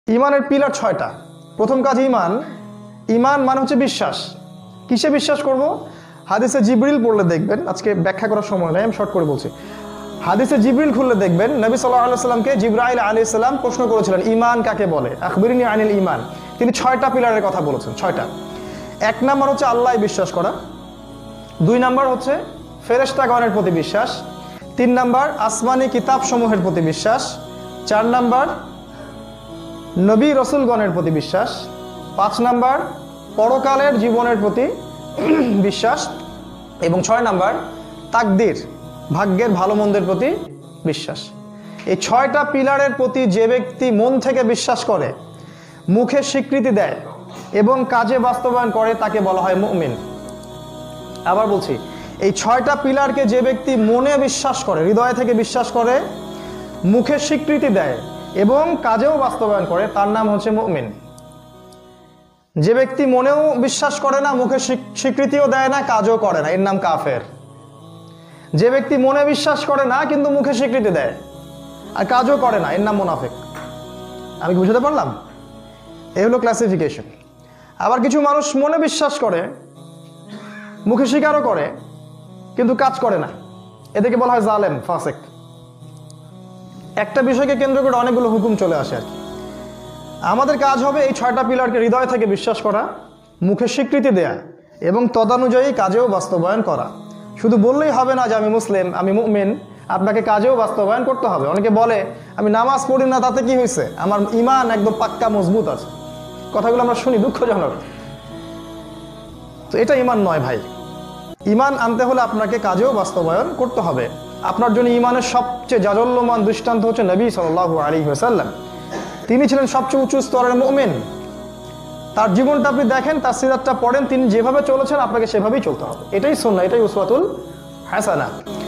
ইমানের পিলার 6টা। প্রথম কাজ ইমান। ইমান মানে হচ্ছে বিশ্বাস। কিসে বিশ্বাস করব? হাদিসে জিবরিল পড়লে দেখবেন, আজকে ব্যাখ্যা করার সময় নেই, আমি শর্ট করে বলছি। হাদিসে জিবরিল খুললে দেখবেন নবী সাল্লাল্লাহু আলাইহি ওয়াসাল্লামকে জিবরাইল আলাইহিস সালাম প্রশ্ন করেছিলেন ইমান কাকে বলে, আখবিরনি আনিল ইমান। তিনি 6টা পিলারের কথা বলেছেন, 6টা। 1 নাম্বার হচ্ছে আল্লাহ বিশ্বাস করা, 2 নাম্বার হচ্ছে ফেরেশতাগণের প্রতি বিশ্বাস, 3 নাম্বার আসমানি কিতাব সমূহের প্রতি বিশ্বাস, 4 নাম্বার নবী রসুলগণের প্রতি বিশ্বাস, 5 নাম্বার পরকালের জীবনের প্রতি বিশ্বাস এবং 6 নাম্বার তাকদীর, ভাগ্যের ভালো মন্দের প্রতি বিশ্বাস। এই 6টা পিলারের প্রতি যে ব্যক্তি মন থেকে বিশ্বাস করে, মুখে স্বীকৃতি দেয় এবং কাজে বাস্তবায়ন করে তাকে বলা হয় মুমিন। আবার বলছি, এই 6টা পিলারকে যে ব্যক্তি মনে বিশ্বাস করে, হৃদয় থেকে বিশ্বাস করে, মুখে স্বীকৃতি দেয় এবং কাজেও বাস্তবায়ন করে তার নাম হচ্ছে মুমিন। যে ব্যক্তি মনেও বিশ্বাস করে না, মুখে স্বীকৃতিও দেয় না, কাজও করে না, এর নাম কাফের। যে ব্যক্তি মনে বিশ্বাস করে না কিন্তু মুখে স্বীকৃতি দেয় আর কাজও করে না, এর নাম মুনাফিক। আমি কি বুঝতে পারলাম? এই হলো ক্লাসিফিকেশন। আবার কিছু মানুষ মনে বিশ্বাস করে, মুখে স্বীকারও করে কিন্তু কাজ করে না, এদেরকে বলা হয় জালেম, ফাসিক। একটা বিষয়কে কেন্দ্র করে অনেকগুলো হুকুম চলে আসে আর কি। আমাদের কাজ হবে এই 6টা পিলারকে হৃদয় থেকে বিশ্বাস করা, মুখে স্বীকৃতি দেয়া এবং তদানুযায়ী কাজেও বাস্তবায়ন করা। শুধু বললেই হবে না যে আমি মুসলিম, আমি মুমিন, আপনাকে কাজেও বাস্তবায়ন করতে হবে। অনেকে বলে আমি নামাজ পড়ি না, তাতে কি হয়েছে, আমার ইমান একদম পাক্কা মজবুত আছে। কথাগুলো আমরা শুনি, দুঃখজনক। তো এটা ইমান নয় ভাই। ইমান আনতে হলে আপনাকে কাজেও বাস্তবায়ন করতে হবে। আপনার জন্য ইমানের সবচেয়ে জাজল্যমান দৃষ্টান্ত হচ্ছে নবী সাল্লাল্লাহু আলাইহি ওয়াসাল্লাম। তিনি ছিলেন সবচেয়ে উঁচু স্তরের মুমিন। তার জীবনটা আপনি দেখেন, তার সিরাতটা পড়েন, তিনি যেভাবে চলেছেন আপনাকে সেভাবেই চলতে হবে। এটাই সুন্নাহ, এটাই উসওয়াতুল হাসানাহ।